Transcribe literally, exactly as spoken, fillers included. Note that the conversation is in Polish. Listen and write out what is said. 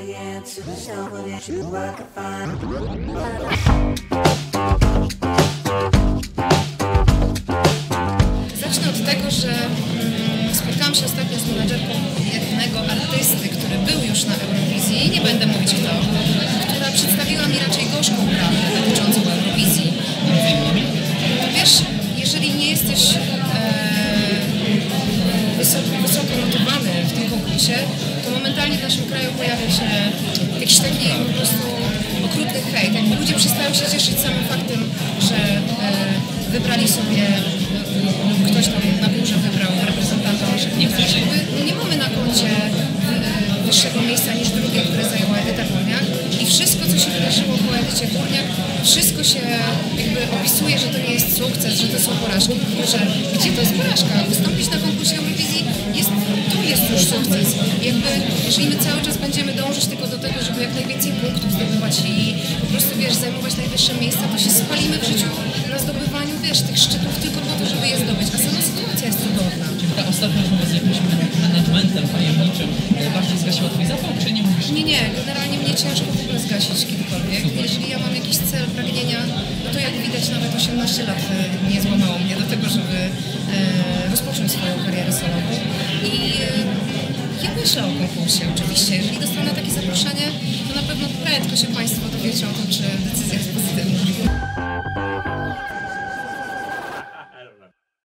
Zacznę od tego, że mm, spotkałam się ostatnio z menadżerką jednego artysty, który był już na Eurowizji, nie będę mówić kto, która przedstawiła mi raczej gorzką prawdę dotyczącą Eurowizji. Wiesz, jeżeli nie jesteś e, wysoko, wysoko notowany w tym konkursie, to momentalnie w naszym kraju pojawia się jakiś taki po prostu okrutny hejt. Jakby ludzie przestają się cieszyć samym faktem, że e, wybrali sobie, lub ktoś tam na górze wybrał reprezentanta naszych krajów. Nie mamy na koncie e, wyższego miejsca niż drugie, które zajęła Edyta Górniak. I wszystko, co się wydarzyło po Edycie Górniak, wszystko się jakby opisuje, że to nie jest sukces, że to są porażki. Że gdzie to jest porażka? Wystąpić na konkursie Eurowizji jest, to jest już sukces. Jakby, jeżeli my cały czas będziemy dążyć tylko do tego, żeby jak najwięcej punktów zdobywać i po prostu, wiesz, zajmować najwyższe miejsca, to się spalimy w życiu na zdobywaniu, wiesz, tych szczytów tylko po to, żeby je zdobyć. A sama sytuacja jest cudowna. Ta ostatnia rozmowa z jakimś managementem tajemniczym bardziej zgasiła twój zapał, czy nie mówisz? Nie, nie. Generalnie mnie ciężko w ogóle zgasić kiedykolwiek. Jeżeli ja mam jakiś cel, pragnienia, no to jak widać nawet osiemnaście lat nie złamało mnie do tego, żeby e, rozpocząć swoją karierę solową. I e, ja myślę o konkursie oczywiście. Jeżeli dostanę takie zaproszenie, to na pewno prędko się Państwo dowiecie o tym, czy decyzja jest pozytywna.